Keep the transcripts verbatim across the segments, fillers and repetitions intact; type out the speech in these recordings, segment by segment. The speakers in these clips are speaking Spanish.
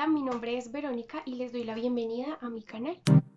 Hola, mi nombre es Verónica y les doy la bienvenida a mi canal.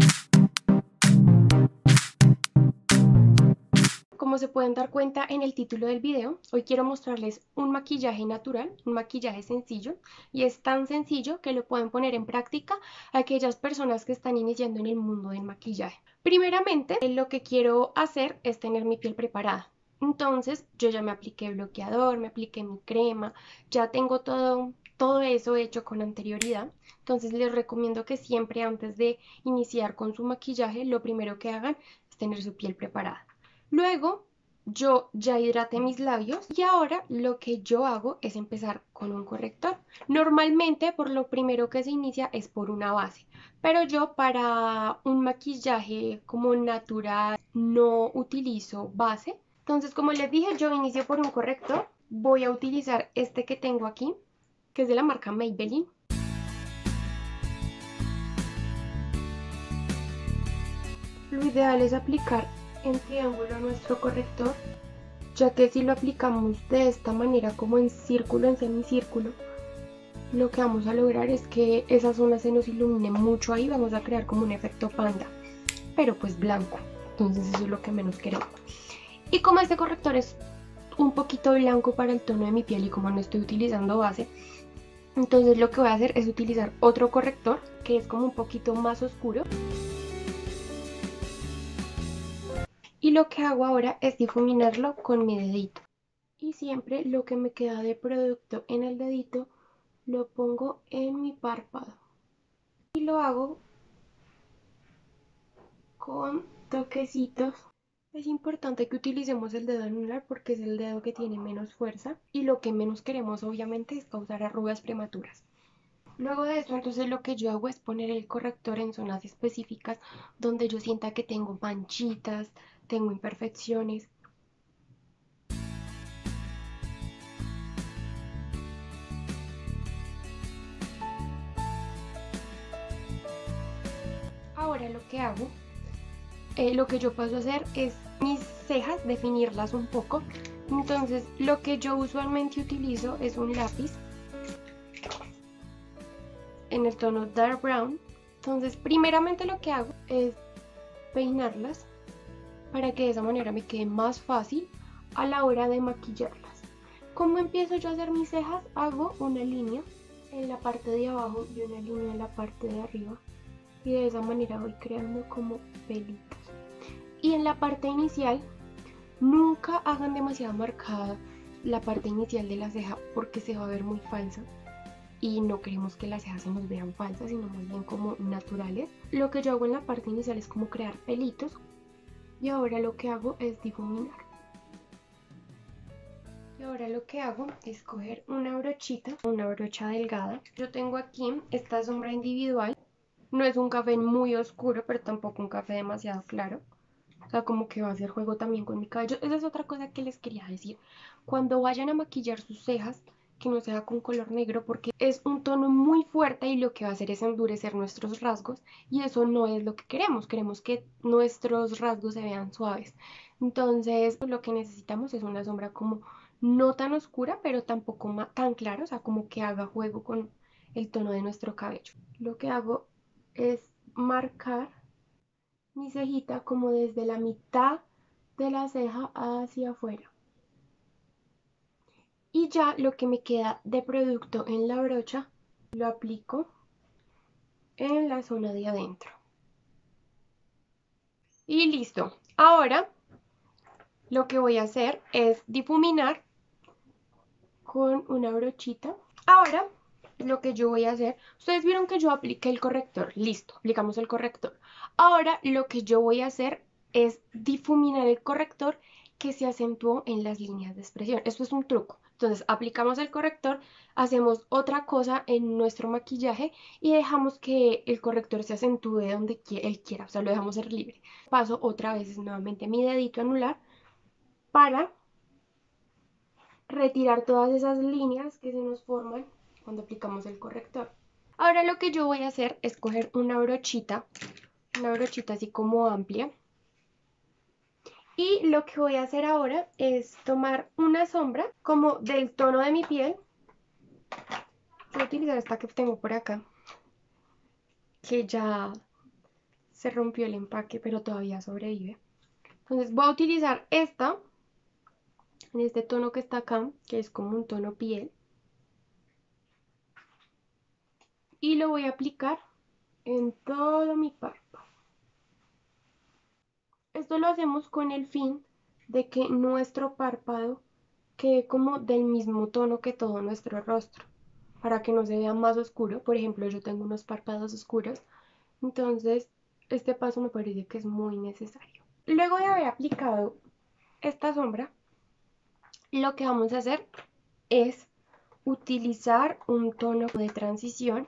Como se pueden dar cuenta en el título del video, hoy quiero mostrarles un maquillaje natural, un maquillaje sencillo, y es tan sencillo que lo pueden poner en práctica aquellas personas que están iniciando en el mundo del maquillaje. Primeramente, lo que quiero hacer es tener mi piel preparada. Entonces, yo ya me apliqué bloqueador, me apliqué mi crema, ya tengo todo, todo eso hecho con anterioridad. Entonces, les recomiendo que siempre antes de iniciar con su maquillaje, lo primero que hagan es tener su piel preparada. Luego, yo ya hidraté mis labios y ahora lo que yo hago es empezar con un corrector. Normalmente, por lo primero que se inicia es por una base, pero yo para un maquillaje como natural no utilizo base. Entonces, como les dije, yo inicio por un corrector. Voy a utilizar este que tengo aquí, que es de la marca Maybelline. Lo ideal es aplicar en triángulo nuestro corrector, ya que si lo aplicamos de esta manera, como en círculo, en semicírculo, lo que vamos a lograr es que esa zona se nos ilumine mucho ahí, vamos a crear como un efecto panda, pero pues blanco. Entonces eso es lo que menos queremos. Y como este corrector es un poquito blanco para el tono de mi piel y como no estoy utilizando base, entonces lo que voy a hacer es utilizar otro corrector que es como un poquito más oscuro. Y lo que hago ahora es difuminarlo con mi dedito. Y siempre lo que me queda de producto en el dedito lo pongo en mi párpado. Y lo hago con toquecitos. Es importante que utilicemos el dedo anular porque es el dedo que tiene menos fuerza y lo que menos queremos obviamente es causar arrugas prematuras. Luego de esto, entonces lo que yo hago es poner el corrector en zonas específicas donde yo sienta que tengo manchitas, tengo imperfecciones. Ahora lo que hago, eh, lo que yo paso a hacer es mis cejas, definirlas un poco. Entonces lo que yo usualmente utilizo es un lápiz en el tono dark brown. Entonces primeramente lo que hago es peinarlas para que de esa manera me quede más fácil a la hora de maquillarlas. ¿Cómo empiezo yo a hacer mis cejas? Hago una línea en la parte de abajo y una línea en la parte de arriba. Y de esa manera voy creando como pelitos. Y en la parte inicial, nunca hagan demasiado marcada la parte inicial de la ceja porque se va a ver muy falsa. Y no queremos que las cejas se nos vean falsas, sino más bien como naturales. Lo que yo hago en la parte inicial es como crear pelitos. Y ahora lo que hago es difuminar. Y ahora lo que hago es coger una brochita, una brocha delgada. Yo tengo aquí esta sombra individual. No es un café muy oscuro, pero tampoco un café demasiado claro. O sea, como que va a hacer juego también con mi cabello. Esa es otra cosa que les quería decir. Cuando vayan a maquillar sus cejas, que no sea con color negro, porque es un tono muy fuerte y lo que va a hacer es endurecer nuestros rasgos. Y eso no es lo que queremos. Queremos que nuestros rasgos se vean suaves. Entonces, lo que necesitamos es una sombra como no tan oscura, pero tampoco tan clara. O sea, como que haga juego con el tono de nuestro cabello. Lo que hago es marcar mi cejita como desde la mitad de la ceja hacia afuera. Y ya lo que me queda de producto en la brocha lo aplico en la zona de adentro. Y listo. Ahora lo que voy a hacer es difuminar con una brochita. Ahora lo que yo voy a hacer, ustedes vieron que yo apliqué el corrector, listo, aplicamos el corrector. Ahora lo que yo voy a hacer es difuminar el corrector que se acentuó en las líneas de expresión. Esto es un truco. Entonces aplicamos el corrector, hacemos otra cosa en nuestro maquillaje y dejamos que el corrector se acentúe donde él quiera, o sea, lo dejamos ser libre. Paso otra vez nuevamente mi dedito anular para retirar todas esas líneas que se nos forman cuando aplicamos el corrector. Ahora lo que yo voy a hacer es coger una brochita, una brochita así como amplia. Y lo que voy a hacer ahora es tomar una sombra como del tono de mi piel. Voy a utilizar esta que tengo por acá. que ya se rompió el empaque, pero todavía sobrevive. Entonces voy a utilizar esta, en este tono que está acá, que es como un tono piel. Y lo voy a aplicar en todo mi párpado. Esto lo hacemos con el fin de que nuestro párpado quede como del mismo tono que todo nuestro rostro, para que no se vea más oscuro. Por ejemplo, yo tengo unos párpados oscuros, entonces este paso me parece que es muy necesario. Luego de haber aplicado esta sombra, lo que vamos a hacer es utilizar un tono de transición.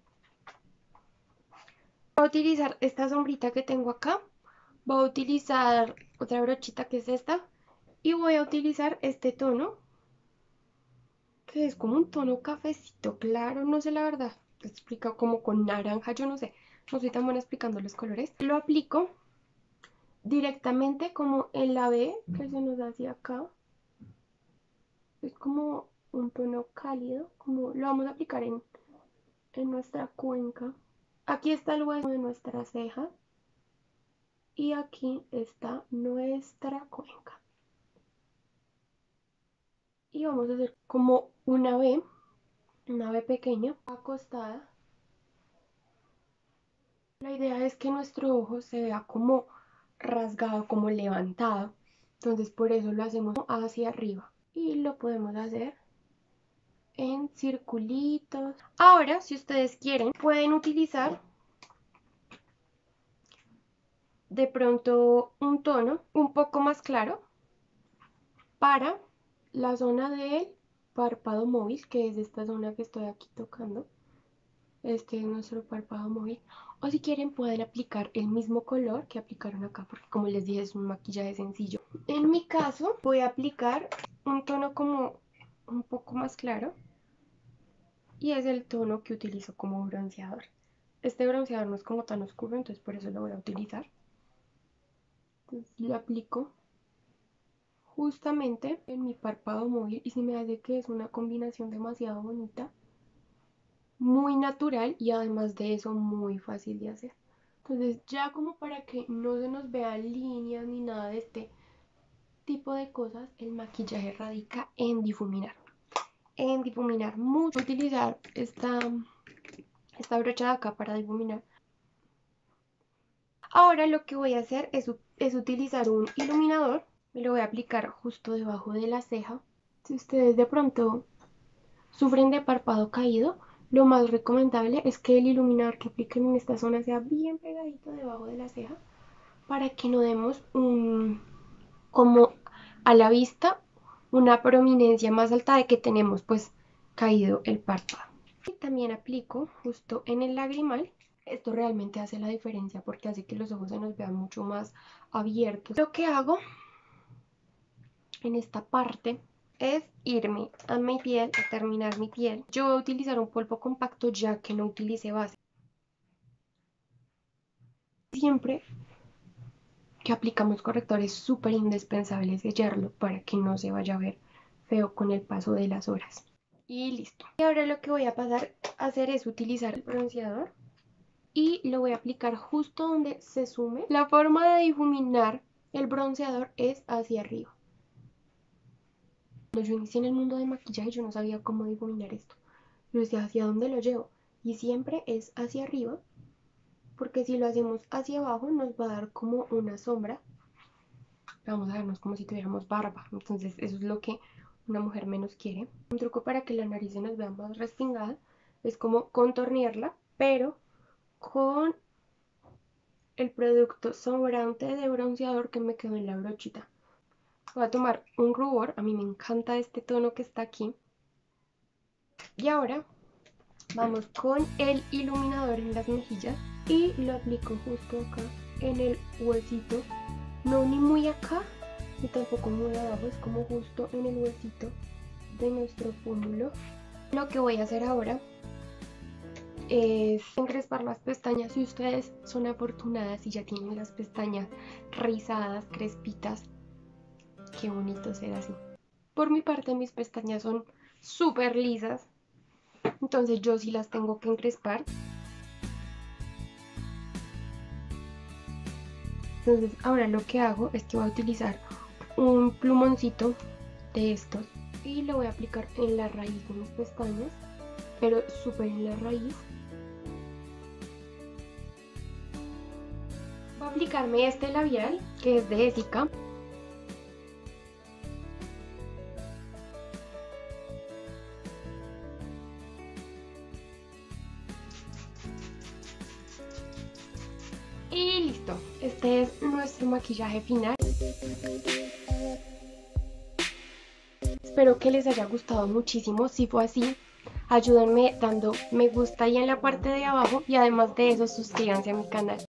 Voy a utilizar esta sombrita que tengo acá, voy a utilizar otra brochita que es esta, y voy a utilizar este tono, que es como un tono cafecito claro, no sé la verdad, te explica como con naranja, yo no sé, no soy tan buena explicando los colores. Lo aplico directamente como en la B que se nos hace acá, es como un tono cálido, como lo vamos a aplicar en, en nuestra cuenca. Aquí está el hueso de nuestra ceja y aquí está nuestra cuenca. Y vamos a hacer como una V, una V pequeña, acostada. La idea es que nuestro ojo se vea como rasgado, como levantado. Entonces por eso lo hacemos hacia arriba. Y lo podemos hacer en circulitos. Ahora, si ustedes quieren, pueden utilizar de pronto un tono un poco más claro para la zona del párpado móvil, que es esta zona que estoy aquí tocando. Este es nuestro párpado móvil. O si quieren pueden aplicar el mismo color que aplicaron acá, porque como les dije es un maquillaje sencillo. En mi caso voy a aplicar un tono como un poco más claro y es el tono que utilizo como bronceador. Este bronceador no es como tan oscuro, entonces por eso lo voy a utilizar. Entonces lo aplico justamente en mi párpado móvil y se me hace que es una combinación demasiado bonita, muy natural y además de eso muy fácil de hacer. Entonces ya como para que no se nos vean líneas ni nada de este tipo de cosas, el maquillaje radica en difuminar. En difuminar mucho, utilizar esta, esta brocha de acá para difuminar. Ahora lo que voy a hacer es, es utilizar un iluminador. Me lo voy a aplicar justo debajo de la ceja. Si ustedes de pronto sufren de párpado caído, lo más recomendable es que el iluminador que apliquen en esta zona sea bien pegadito debajo de la ceja para que no demos un, como a la vista, una prominencia más alta de que tenemos pues caído el párpado. Y también aplico justo en el lagrimal. Esto realmente hace la diferencia porque hace que los ojos se nos vean mucho más abiertos. Lo que hago en esta parte es irme a mi piel, a terminar mi piel. Yo voy a utilizar un polvo compacto ya que no utilicé base. Siempre que aplicamos corrector es súper indispensable sellarlo para que no se vaya a ver feo con el paso de las horas. Y listo. Y ahora lo que voy a pasar a hacer es utilizar el bronceador y lo voy a aplicar justo donde se sume. La forma de difuminar el bronceador es hacia arriba. Cuando yo inicié en el mundo de maquillaje yo no sabía cómo difuminar esto. Yo decía hacia dónde lo llevo y siempre es hacia arriba, porque si lo hacemos hacia abajo nos va a dar como una sombra. Vamos a vernos como si tuviéramos barba, entonces eso es lo que una mujer menos quiere. Un truco para que la nariz se nos vea más respingada es como contornearla, pero con el producto sobrante de bronceador que me quedó en la brochita. Voy a tomar un rubor, a mí me encanta este tono que está aquí. Y ahora vamos con el iluminador en las mejillas y lo aplico justo acá en el huesito, no ni muy acá ni tampoco muy abajo, es como justo en el huesito de nuestro pómulo. Lo que voy a hacer ahora es encrespar las pestañas. Si ustedes son afortunadas y ya tienen las pestañas rizadas, crespitas, qué bonito ser así. Por mi parte mis pestañas son súper lisas, entonces yo sí las tengo que encrespar. Entonces ahora lo que hago es que voy a utilizar un plumoncito de estos y lo voy a aplicar en la raíz de mis pestañas, pero súper en la raíz. Voy a aplicarme este labial que es de Essica. Y listo, este es nuestro maquillaje final. Espero que les haya gustado muchísimo. Si fue así, ayúdenme dando me gusta ahí en la parte de abajo y además de eso suscríbanse a mi canal.